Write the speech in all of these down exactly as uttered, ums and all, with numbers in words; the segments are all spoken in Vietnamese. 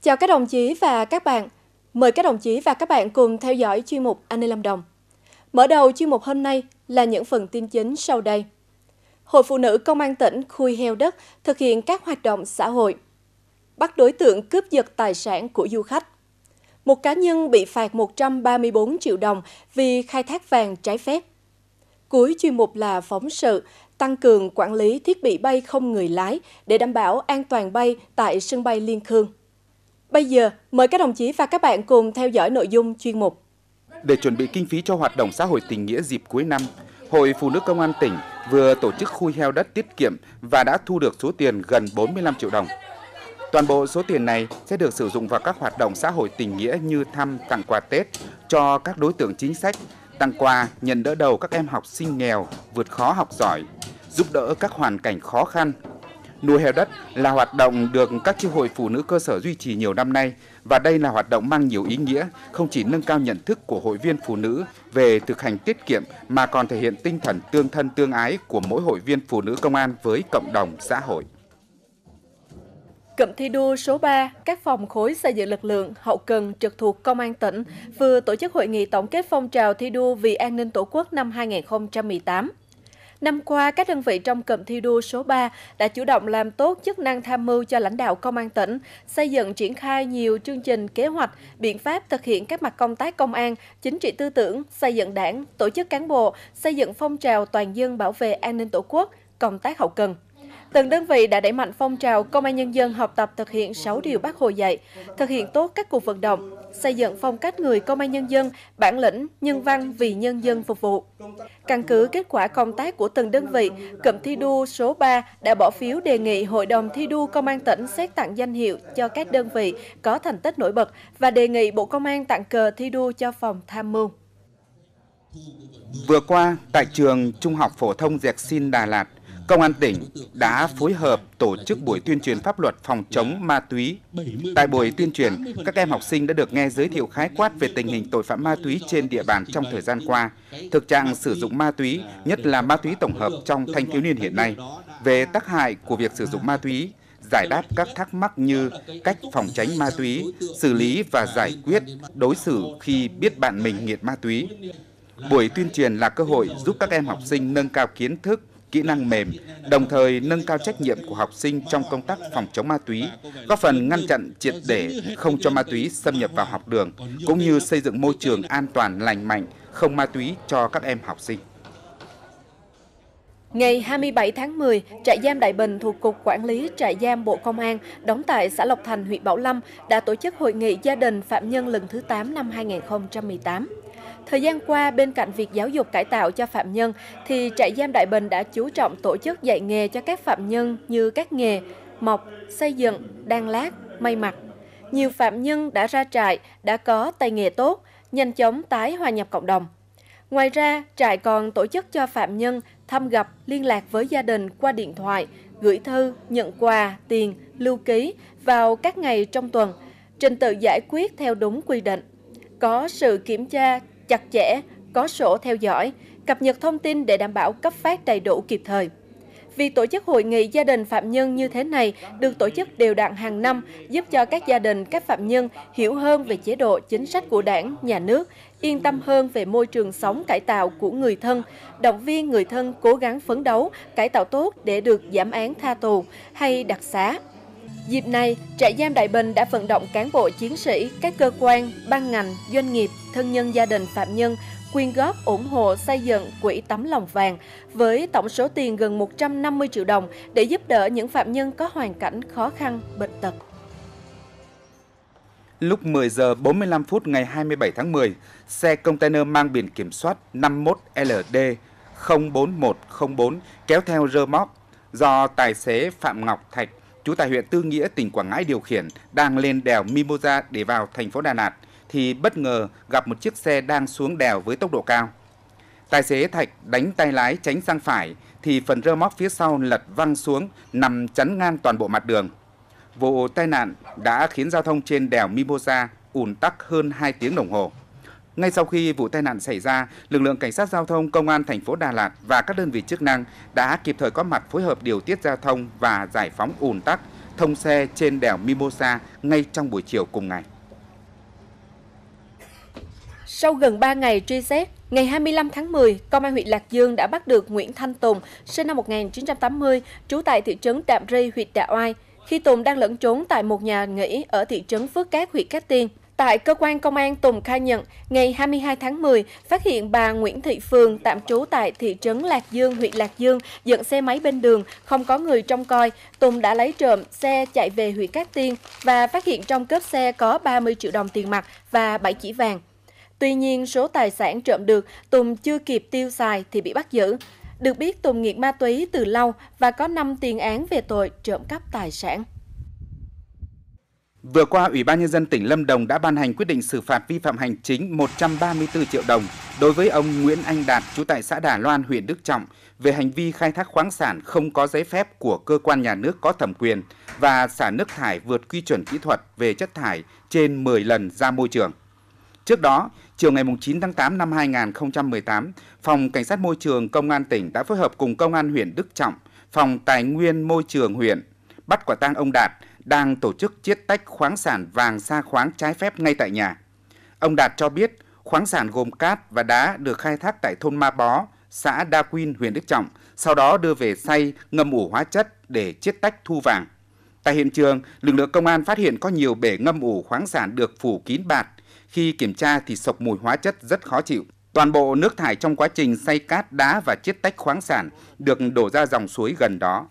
Chào các đồng chí và các bạn. Mời các đồng chí và các bạn cùng theo dõi chuyên mục An ninh Lâm Đồng. Mở đầu chuyên mục hôm nay là những phần tin chính sau đây. Hội Phụ nữ Công an tỉnh khui heo đất thực hiện các hoạt động xã hội. Bắt đối tượng cướp giật tài sản của du khách. Một cá nhân bị phạt một trăm ba mươi tư triệu đồng vì khai thác vàng trái phép. Cuối chuyên mục là phóng sự tăng cường quản lý thiết bị bay không người lái để đảm bảo an toàn bay tại sân bay Liên Khương. Bây giờ, mời các đồng chí và các bạn cùng theo dõi nội dung chuyên mục. Để chuẩn bị kinh phí cho hoạt động xã hội tình nghĩa dịp cuối năm, Hội Phụ nữ Công an tỉnh vừa tổ chức khui heo đất tiết kiệm và đã thu được số tiền gần bốn mươi lăm triệu đồng. Toàn bộ số tiền này sẽ được sử dụng vào các hoạt động xã hội tình nghĩa như thăm, tặng quà Tết cho các đối tượng chính sách, tặng quà, nhận đỡ đầu các em học sinh nghèo, vượt khó học giỏi, giúp đỡ các hoàn cảnh khó khăn. Nuôi heo đất là hoạt động được các chi hội phụ nữ cơ sở duy trì nhiều năm nay và đây là hoạt động mang nhiều ý nghĩa, không chỉ nâng cao nhận thức của hội viên phụ nữ về thực hành tiết kiệm mà còn thể hiện tinh thần tương thân tương ái của mỗi hội viên phụ nữ công an với cộng đồng xã hội. Cụm thi đua số ba, các phòng khối xây dựng lực lượng hậu cần trực thuộc Công an tỉnh vừa tổ chức hội nghị tổng kết phong trào thi đua vì an ninh Tổ quốc năm hai nghìn không trăm mười tám. Năm qua, các đơn vị trong cụm thi đua số ba đã chủ động làm tốt chức năng tham mưu cho lãnh đạo Công an tỉnh, xây dựng triển khai nhiều chương trình, kế hoạch, biện pháp thực hiện các mặt công tác công an, chính trị tư tưởng, xây dựng đảng, tổ chức cán bộ, xây dựng phong trào toàn dân bảo vệ an ninh Tổ quốc, công tác hậu cần. Từng đơn vị đã đẩy mạnh phong trào Công an Nhân dân học tập thực hiện sáu điều Bác Hồ dạy, thực hiện tốt các cuộc vận động, xây dựng phong cách người Công an Nhân dân, bản lĩnh, nhân văn vì nhân dân phục vụ. Căn cứ kết quả công tác của từng đơn vị, cụm thi đua số ba đã bỏ phiếu đề nghị Hội đồng thi đua Công an tỉnh xét tặng danh hiệu cho các đơn vị có thành tích nổi bật và đề nghị Bộ Công an tặng cờ thi đua cho phòng tham mưu. Vừa qua, tại trường Trung học phổ thông Dẹc Xin Đà Lạt, Công an tỉnh đã phối hợp tổ chức buổi tuyên truyền pháp luật phòng chống ma túy. Tại buổi tuyên truyền, các em học sinh đã được nghe giới thiệu khái quát về tình hình tội phạm ma túy trên địa bàn trong thời gian qua, thực trạng sử dụng ma túy, nhất là ma túy tổng hợp trong thanh thiếu niên hiện nay, về tác hại của việc sử dụng ma túy, giải đáp các thắc mắc như cách phòng tránh ma túy, xử lý và giải quyết, đối xử khi biết bạn mình nghiện ma túy. Buổi tuyên truyền là cơ hội giúp các em học sinh nâng cao kiến thức, kỹ năng mềm, đồng thời nâng cao trách nhiệm của học sinh trong công tác phòng chống ma túy, góp phần ngăn chặn triệt để không cho ma túy xâm nhập vào học đường, cũng như xây dựng môi trường an toàn, lành mạnh, không ma túy cho các em học sinh. Ngày hai mươi bảy tháng mười, trại giam Đại Bình thuộc Cục Quản lý Trại giam Bộ Công an đóng tại xã Lộc Thành, huyện Bảo Lâm đã tổ chức hội nghị gia đình phạm nhân lần thứ tám năm hai nghìn không trăm mười tám. Thời gian qua, bên cạnh việc giáo dục cải tạo cho phạm nhân, thì trại giam Đại Bình đã chú trọng tổ chức dạy nghề cho các phạm nhân như các nghề mộc, xây dựng, đan lát, may mặc. Nhiều phạm nhân đã ra trại, đã có tay nghề tốt, nhanh chóng tái hòa nhập cộng đồng. Ngoài ra, trại còn tổ chức cho phạm nhân thăm gặp, liên lạc với gia đình qua điện thoại, gửi thư, nhận quà, tiền, lưu ký vào các ngày trong tuần, trình tự giải quyết theo đúng quy định. Có sự kiểm tra chặt chẽ, có sổ theo dõi, cập nhật thông tin để đảm bảo cấp phát đầy đủ kịp thời. Việc tổ chức hội nghị gia đình phạm nhân như thế này được tổ chức đều đặn hàng năm, giúp cho các gia đình, các phạm nhân hiểu hơn về chế độ chính sách của Đảng, Nhà nước, yên tâm hơn về môi trường sống cải tạo của người thân, động viên người thân cố gắng phấn đấu, cải tạo tốt để được giảm án tha tù hay đặc xá. Dịp này, trại giam Đại Bình đã vận động cán bộ chiến sĩ, các cơ quan, ban ngành, doanh nghiệp, thân nhân gia đình phạm nhân quyên góp ủng hộ xây dựng quỹ tấm lòng vàng với tổng số tiền gần một trăm năm mươi triệu đồng để giúp đỡ những phạm nhân có hoàn cảnh khó khăn, bệnh tật. Lúc mười giờ bốn mươi lăm phút ngày hai mươi bảy tháng mười, xe container mang biển kiểm soát năm mươi mốt L D không bốn một không bốn kéo theo rơ móc do tài xế Phạm Ngọc Thạch, trú tại huyện Tư Nghĩa, tỉnh Quảng Ngãi điều khiển, đang lên đèo Mimosa để vào thành phố Đà Lạt, thì bất ngờ gặp một chiếc xe đang xuống đèo với tốc độ cao. Tài xế Thạch đánh tay lái tránh sang phải, thì phần rơ móc phía sau lật văng xuống, nằm chắn ngang toàn bộ mặt đường. Vụ tai nạn đã khiến giao thông trên đèo Mimosa ùn tắc hơn hai tiếng đồng hồ. Ngay sau khi vụ tai nạn xảy ra, lực lượng cảnh sát giao thông công an thành phố Đà Lạt và các đơn vị chức năng đã kịp thời có mặt phối hợp điều tiết giao thông và giải phóng ùn tắc, thông xe trên đèo Mimosa ngay trong buổi chiều cùng ngày. Sau gần ba ngày truy xét, ngày hai mươi lăm tháng mười, Công an huyện Lạc Dương đã bắt được Nguyễn Thanh Tùng, sinh năm một nghìn chín trăm tám mươi, trú tại thị trấn Đạm Rây, huyện Đạ Oai, khi Tùng đang lẫn trốn tại một nhà nghỉ ở thị trấn Phước Cát, huyện Cát Tiên. Tại cơ quan công an, Tùng khai nhận, ngày hai mươi hai tháng mười, phát hiện bà Nguyễn Thị Phường tạm trú tại thị trấn Lạc Dương, huyện Lạc Dương, dựng xe máy bên đường, không có người trông coi. Tùng đã lấy trộm xe chạy về huyện Cát Tiên và phát hiện trong cốp xe có ba mươi triệu đồng tiền mặt và bảy chỉ vàng. Tuy nhiên, số tài sản trộm được, Tùng chưa kịp tiêu xài thì bị bắt giữ. Được biết, Tùng nghiện ma túy từ lâu và có năm tiền án về tội trộm cắp tài sản. Vừa qua, Ủy ban Nhân dân tỉnh Lâm Đồng đã ban hành quyết định xử phạt vi phạm hành chính một trăm ba mươi tư triệu đồng đối với ông Nguyễn Anh Đạt, trú tại xã Đà Loan, huyện Đức Trọng, về hành vi khai thác khoáng sản không có giấy phép của cơ quan nhà nước có thẩm quyền và xả nước thải vượt quy chuẩn kỹ thuật về chất thải trên mười lần ra môi trường. Trước đó, chiều ngày chín tháng tám năm hai nghìn không trăm mười tám, Phòng Cảnh sát Môi trường Công an tỉnh đã phối hợp cùng Công an huyện Đức Trọng, Phòng Tài nguyên Môi trường huyện, bắt quả tang ông Đạt đang tổ chức chiết tách khoáng sản vàng sa khoáng trái phép ngay tại nhà. Ông Đạt cho biết khoáng sản gồm cát và đá được khai thác tại thôn Ma Bó, xã Đa Quyên, huyện Đức Trọng, sau đó đưa về xay, ngâm ủ hóa chất để chiết tách thu vàng. Tại hiện trường, lực lượng công an phát hiện có nhiều bể ngâm ủ khoáng sản được phủ kín bạt. Khi kiểm tra thì sộc mùi hóa chất rất khó chịu. Toàn bộ nước thải trong quá trình xay cát, đá và chiết tách khoáng sản được đổ ra dòng suối gần đó.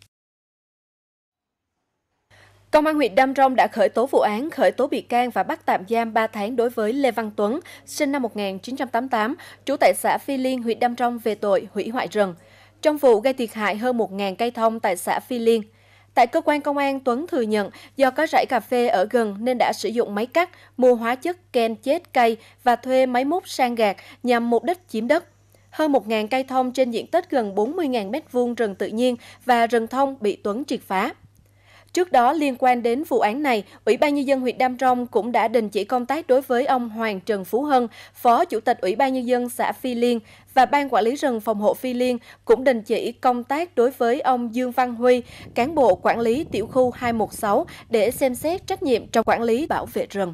Công an huyện Đam Rông đã khởi tố vụ án, khởi tố bị can và bắt tạm giam ba tháng đối với Lê Văn Tuấn, sinh năm một nghìn chín trăm tám mươi tám, trú tại xã Phi Liên, huyện Đam Rông về tội hủy hoại rừng, trong vụ gây thiệt hại hơn một nghìn cây thông tại xã Phi Liên. Tại cơ quan công an, Tuấn thừa nhận do có rẫy cà phê ở gần nên đã sử dụng máy cắt, mua hóa chất ken chết cây và thuê máy múc san gạt nhằm mục đích chiếm đất. Hơn một nghìn cây thông trên diện tích gần bốn mươi nghìn mét vuông rừng tự nhiên và rừng thông bị Tuấn triệt phá. Trước đó, liên quan đến vụ án này, Ủy ban Nhân dân huyện Đam Rông cũng đã đình chỉ công tác đối với ông Hoàng Trần Phú Hân, Phó Chủ tịch Ủy ban Nhân dân xã Phi Liên, và Ban Quản lý rừng phòng hộ Phi Liên cũng đình chỉ công tác đối với ông Dương Văn Huy, cán bộ quản lý tiểu khu hai một sáu để xem xét trách nhiệm trong quản lý bảo vệ rừng.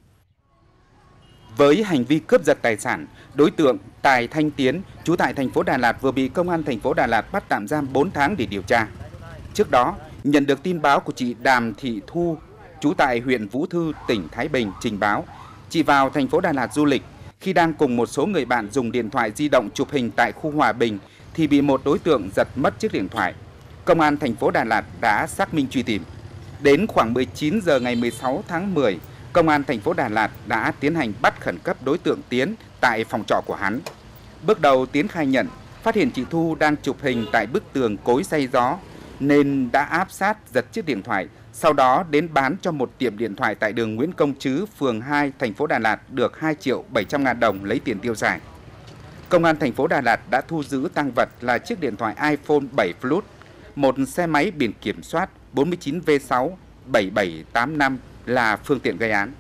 Với hành vi cướp giật tài sản, đối tượng Tài Thanh Tiến, trú tại thành phố Đà Lạt vừa bị Công an thành phố Đà Lạt bắt tạm giam bốn tháng để điều tra. Trước đó, nhận được tin báo của chị Đàm Thị Thu, trú tại huyện Vũ Thư, tỉnh Thái Bình trình báo, chị vào thành phố Đà Lạt du lịch, khi đang cùng một số người bạn dùng điện thoại di động chụp hình tại khu Hòa Bình thì bị một đối tượng giật mất chiếc điện thoại. Công an thành phố Đà Lạt đã xác minh truy tìm. Đến khoảng mười chín giờ ngày mười sáu tháng mười, Công an thành phố Đà Lạt đã tiến hành bắt khẩn cấp đối tượng Tiến tại phòng trọ của hắn. Bước đầu Tiến khai nhận phát hiện chị Thu đang chụp hình tại bức tường cối xay gió nên đã áp sát giật chiếc điện thoại, sau đó đến bán cho một tiệm điện thoại tại đường Nguyễn Công Trứ, phường hai, thành phố Đà Lạt được hai triệu bảy trăm ngàn đồng lấy tiền tiêu xài. Công an thành phố Đà Lạt đã thu giữ tang vật là chiếc điện thoại iPhone bảy Plus, một xe máy biển kiểm soát bốn chín V sáu bảy bảy tám năm là phương tiện gây án.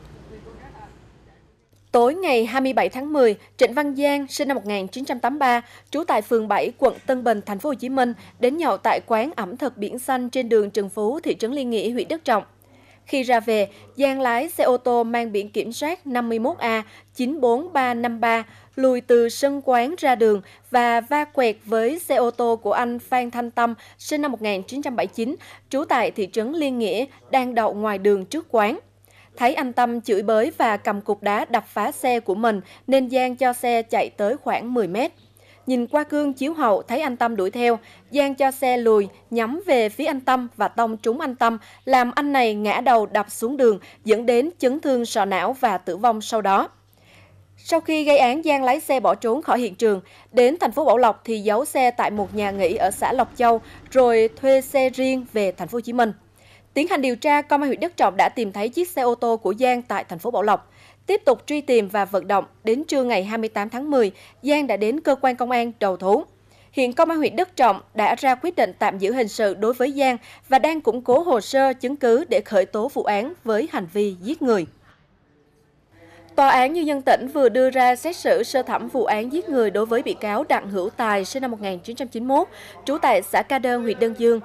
Tối ngày hai mươi bảy tháng mười, Trịnh Văn Giang, sinh năm một nghìn chín trăm tám mươi ba, trú tại phường bảy, quận Tân Bình, thành phố Hồ Chí Minh, đến nhậu tại quán ẩm thực Biển Xanh trên đường Trần Phú, thị trấn Liên Nghĩa, huyện Đức Trọng. Khi ra về, Giang lái xe ô tô mang biển kiểm soát năm mươi mốt A chín bốn ba năm ba lùi từ sân quán ra đường và va quẹt với xe ô tô của anh Phan Thanh Tâm, sinh năm một nghìn chín trăm bảy mươi chín, trú tại thị trấn Liên Nghĩa, đang đậu ngoài đường trước quán. Thấy anh Tâm chửi bới và cầm cục đá đập phá xe của mình nên Giang cho xe chạy tới khoảng mười mét. Nhìn qua gương chiếu hậu thấy anh Tâm đuổi theo, Giang cho xe lùi nhắm về phía anh Tâm và tông trúng anh Tâm, làm anh này ngã đầu đập xuống đường, dẫn đến chấn thương sọ não và tử vong sau đó. Sau khi gây án, Giang lái xe bỏ trốn khỏi hiện trường. Đến thành phố Bảo Lộc thì giấu xe tại một nhà nghỉ ở xã Lộc Châu, rồi thuê xe riêng về thành phố Hồ Chí Minh. Tiến hành điều tra, Công an huyện Đức Trọng đã tìm thấy chiếc xe ô tô của Giang tại thành phố Bảo Lộc. Tiếp tục truy tìm và vận động, đến trưa ngày hai mươi tám tháng mười, Giang đã đến cơ quan công an đầu thú. Hiện Công an huyện Đức Trọng đã ra quyết định tạm giữ hình sự đối với Giang và đang củng cố hồ sơ chứng cứ để khởi tố vụ án với hành vi giết người. Tòa án Nhân dân tỉnh vừa đưa ra xét xử sơ thẩm vụ án giết người đối với bị cáo Đặng Hữu Tài, sinh năm một nghìn chín trăm chín mươi mốt, trú tại xã Ca Đơn, huyện Đơn Dương.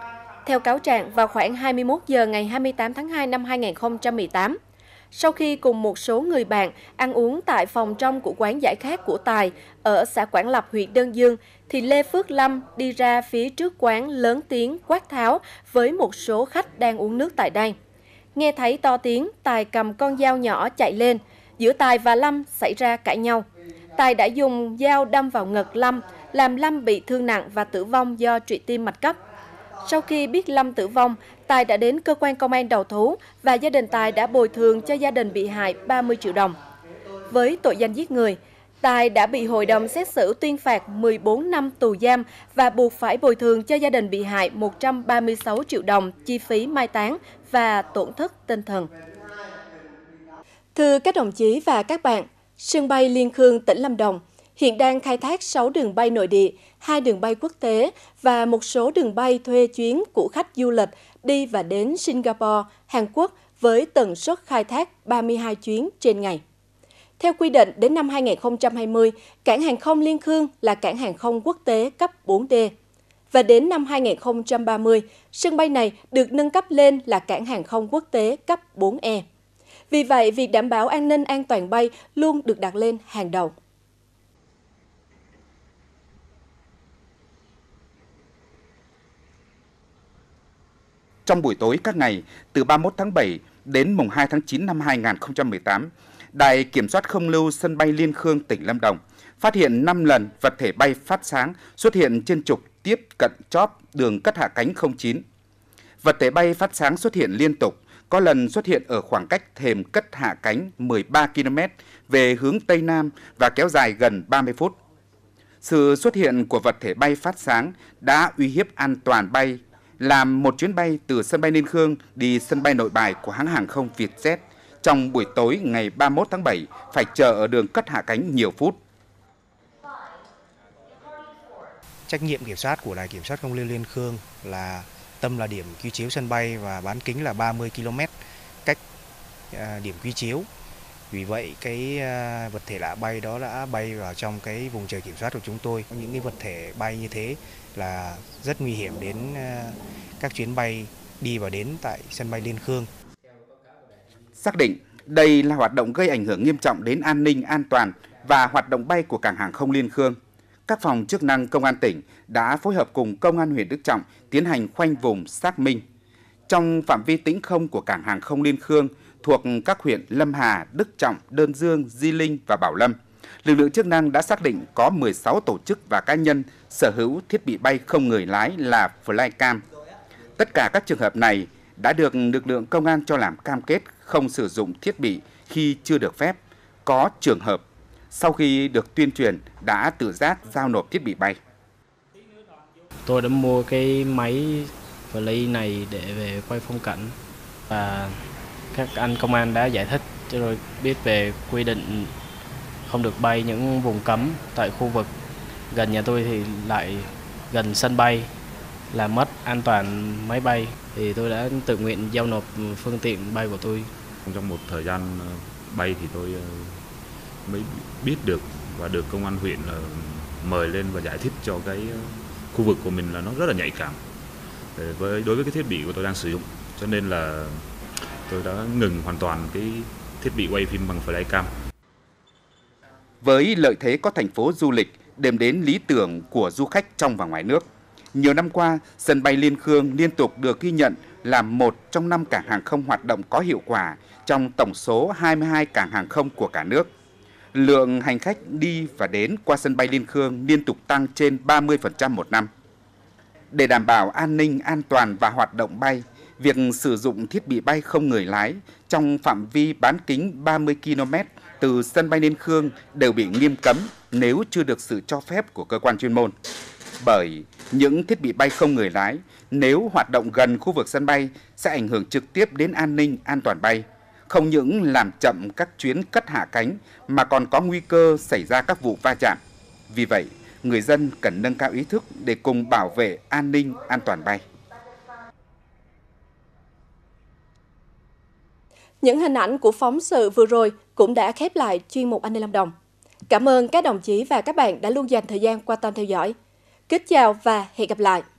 Theo cáo trạng, vào khoảng hai mươi mốt giờ ngày hai mươi tám tháng hai năm hai nghìn không trăm mười tám, sau khi cùng một số người bạn ăn uống tại phòng trong của quán giải khát của Tài ở xã Quảng Lập, huyện Đơn Dương, thì Lê Phước Lâm đi ra phía trước quán lớn tiếng quát tháo với một số khách đang uống nước tại đây. Nghe thấy to tiếng, Tài cầm con dao nhỏ chạy lên. Giữa Tài và Lâm xảy ra cãi nhau. Tài đã dùng dao đâm vào ngực Lâm, làm Lâm bị thương nặng và tử vong do trụy tim mạch cấp. Sau khi biết Lâm tử vong, Tài đã đến cơ quan công an đầu thú và gia đình Tài đã bồi thường cho gia đình bị hại ba mươi triệu đồng. Với tội danh giết người, Tài đã bị hội đồng xét xử tuyên phạt mười bốn năm tù giam và buộc phải bồi thường cho gia đình bị hại một trăm ba mươi sáu triệu đồng chi phí mai táng và tổn thất tinh thần. Thưa các đồng chí và các bạn, sân bay Liên Khương, tỉnh Lâm Đồng hiện đang khai thác sáu đường bay nội địa, hai đường bay quốc tế và một số đường bay thuê chuyến của khách du lịch đi và đến Singapore, Hàn Quốc với tần suất khai thác ba mươi hai chuyến trên ngày. Theo quy định, đến năm hai nghìn không trăm hai mươi, cảng hàng không Liên Khương là cảng hàng không quốc tế cấp bốn D. Và đến năm hai nghìn không trăm ba mươi, sân bay này được nâng cấp lên là cảng hàng không quốc tế cấp bốn E. Vì vậy, việc đảm bảo an ninh an toàn bay luôn được đặt lên hàng đầu. Trong buổi tối các ngày từ ba mươi mốt tháng bảy đến mùng hai tháng chín năm hai nghìn không trăm mười tám, Đài Kiểm soát Không lưu sân bay Liên Khương, tỉnh Lâm Đồng phát hiện năm lần vật thể bay phát sáng xuất hiện trên trục tiếp cận chóp đường cất hạ cánh không chín. Vật thể bay phát sáng xuất hiện liên tục, có lần xuất hiện ở khoảng cách thềm cất hạ cánh mười ba ki lô mét về hướng Tây Nam và kéo dài gần ba mươi phút. Sự xuất hiện của vật thể bay phát sáng đã uy hiếp an toàn bay, làm một chuyến bay từ sân bay Liên Khương đi sân bay Nội Bài của hãng hàng không Vietjet trong buổi tối ngày ba mươi mốt tháng bảy phải chờ ở đường cất hạ cánh nhiều phút. Trách nhiệm kiểm soát của Đài Kiểm soát Không lưu Liên Khương là tâm là điểm quy chiếu sân bay và bán kính là ba mươi ki lô mét cách điểm quy chiếu. Vì vậy cái vật thể lạ bay đó đã bay vào trong cái vùng trời kiểm soát của chúng tôi. Những cái vật thể bay như thế là rất nguy hiểm đến các chuyến bay đi và đến tại sân bay Liên Khương. Xác định đây là hoạt động gây ảnh hưởng nghiêm trọng đến an ninh, an toàn và hoạt động bay của cảng hàng không Liên Khương. Các phòng chức năng công an tỉnh đã phối hợp cùng công an huyện Đức Trọng tiến hành khoanh vùng xác minh. Trong phạm vi tĩnh không của cảng hàng không Liên Khương thuộc các huyện Lâm Hà, Đức Trọng, Đơn Dương, Di Linh và Bảo Lâm, lực lượng chức năng đã xác định có mười sáu tổ chức và cá nhân sở hữu thiết bị bay không người lái là Flycam. Tất cả các trường hợp này đã được lực lượng công an cho làm cam kết không sử dụng thiết bị khi chưa được phép. Có trường hợp sau khi được tuyên truyền đã tự giác giao nộp thiết bị bay. Tôi đã mua cái máy Fly này để về quay phong cảnh và các anh công an đã giải thích cho tôi biết về quy định không được bay những vùng cấm tại khu vực gần nhà tôi thì lại gần sân bay, làm mất an toàn máy bay, thì tôi đã tự nguyện giao nộp phương tiện bay của tôi. Trong một thời gian bay thì tôi mới biết được và được công an huyện mời lên và giải thích cho cái khu vực của mình là nó rất là nhạy cảm với đối với cái thiết bị của tôi đang sử dụng, cho nên là tôi đã ngừng hoàn toàn cái thiết bị quay phim bằng Flycam. Với lợi thế có thành phố du lịch, điểm đến lý tưởng của du khách trong và ngoài nước, nhiều năm qua, sân bay Liên Khương liên tục được ghi nhận là một trong năm cảng hàng không hoạt động có hiệu quả trong tổng số hai mươi hai cảng hàng không của cả nước. Lượng hành khách đi và đến qua sân bay Liên Khương liên tục tăng trên ba mươi phần trăm một năm. Để đảm bảo an ninh, an toàn và hoạt động bay, việc sử dụng thiết bị bay không người lái trong phạm vi bán kính ba mươi ki lô mét từ sân bay Liên Khương đều bị nghiêm cấm nếu chưa được sự cho phép của cơ quan chuyên môn. Bởi những thiết bị bay không người lái nếu hoạt động gần khu vực sân bay sẽ ảnh hưởng trực tiếp đến an ninh, an toàn bay, không những làm chậm các chuyến cất hạ cánh mà còn có nguy cơ xảy ra các vụ va chạm. Vì vậy, người dân cần nâng cao ý thức để cùng bảo vệ an ninh, an toàn bay. Những hình ảnh của phóng sự vừa rồi cũng đã khép lại chuyên mục An ninh Lâm Đồng. Cảm ơn các đồng chí và các bạn đã luôn dành thời gian quan tâm theo dõi. Kính chào và hẹn gặp lại!